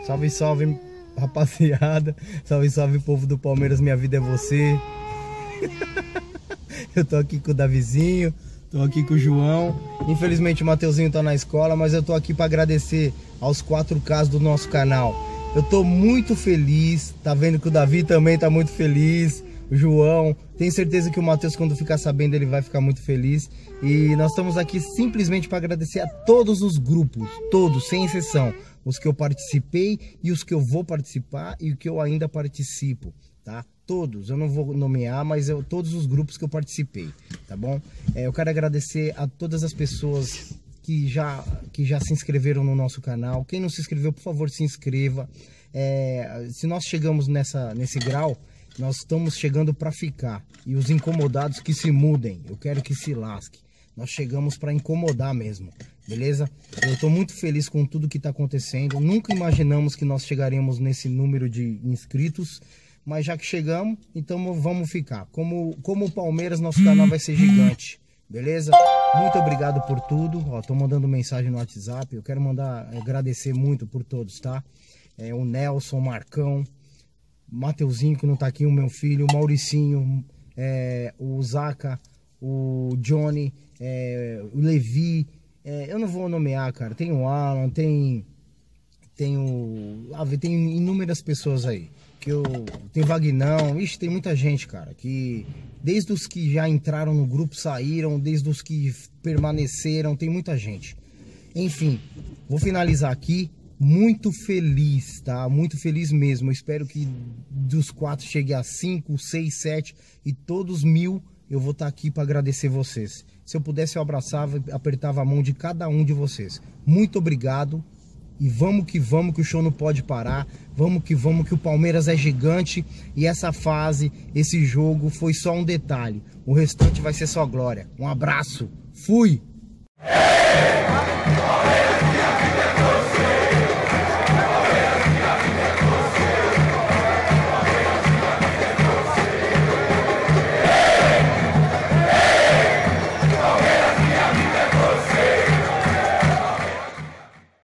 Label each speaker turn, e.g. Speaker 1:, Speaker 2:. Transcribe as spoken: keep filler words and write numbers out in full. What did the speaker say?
Speaker 1: Salve, salve, rapaziada. Salve, salve, povo do Palmeiras, minha vida é você. Eu tô aqui com o Davizinho, tô aqui com o João. Infelizmente o Mateuzinho tá na escola, mas eu tô aqui pra agradecer aos quatro K do nosso canal. Eu tô muito feliz, tá vendo que o Davi também tá muito feliz, o João. Tenho certeza que o Matheus, quando ficar sabendo, ele vai ficar muito feliz. E nós estamos aqui simplesmente para agradecer a todos os grupos, todos, sem exceção. Os que eu participei e os que eu vou participar e o que eu ainda participo, tá? Todos, eu não vou nomear, mas eu, todos os grupos que eu participei, tá bom? É, eu quero agradecer a todas as pessoas que já, que já se inscreveram no nosso canal. Quem não se inscreveu, por favor, se inscreva. É, se nós chegamos nessa, nesse grau, nós estamos chegando para ficar. E os incomodados que se mudem, eu quero que se lasque. Nós chegamos para incomodar mesmo, beleza? Eu estou muito feliz com tudo que está acontecendo. Nunca imaginamos que nós chegaríamos nesse número de inscritos, mas já que chegamos, então vamos ficar. Como, como o Palmeiras, nosso canal vai ser gigante, beleza? Muito obrigado por tudo. Ó, tô mandando mensagem no WhatsApp. Eu quero mandar agradecer muito por todos, tá? É, o Nelson, o Marcão, Mateuzinho, que não tá aqui, o meu filho, o Mauricinho, é, o Zaca, o Johnny, é, o Levi, é, eu não vou nomear, cara. Tem o Alan, tem tem o ah, tem inúmeras pessoas aí que eu tem Vagnão, ixi, tem muita gente, cara, que desde os que já entraram no grupo saíram, desde os que permaneceram, tem muita gente. Enfim, vou finalizar aqui. Muito feliz, tá? Muito feliz mesmo. Eu espero que dos quatro chegue a cinco, seis, sete e todos mil. Eu vou estar aqui para agradecer vocês. Se eu pudesse, eu abraçava e apertava a mão de cada um de vocês. Muito obrigado. E vamos que vamos, que o show não pode parar. Vamos que vamos, que o Palmeiras é gigante. E essa fase, esse jogo foi só um detalhe. O restante vai ser só glória. Um abraço. Fui!